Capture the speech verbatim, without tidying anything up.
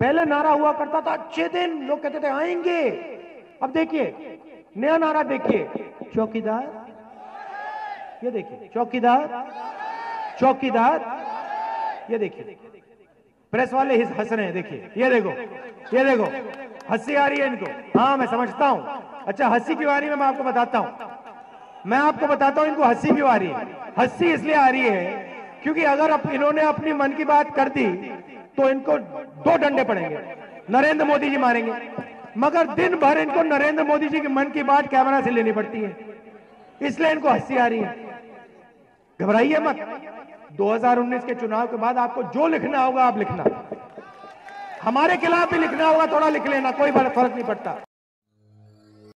पहले नारा हुआ करता था अच्छे दिन, लोग कहते थे आएंगे। अब देखिए नया नारा देखिए, चौकीदार, ये देखिए चौकीदार, चौकीदार, ये देखिए प्रेस वाले हंस रहे हैं, देखिए ये देखो, ये देखो हंसी आ रही है इनको। हाँ मैं समझता हूं। अच्छा हंसी क्यों आ रही है मैं आपको बताता हूं, मैं आपको बताता हूं इनको हंसी क्यों आ रही है। हंसी इसलिए आ रही है क्योंकि अगर अप, इन्होंने अपनी मन की बात कर दी तो इनको दो डंडे पड़ेंगे, नरेंद्र मोदी जी मारेंगे। मगर दिन भर इनको नरेंद्र मोदी जी की मन की बात कैमरा से लेनी पड़ती है, इसलिए इनको हंसी आ रही है। घबराइए मत, दो हज़ार उन्नीस के चुनाव के बाद आपको जो लिखना होगा आप लिखना, हमारे खिलाफ भी लिखना होगा थोड़ा लिख लेना, कोई फर्क नहीं पड़ता।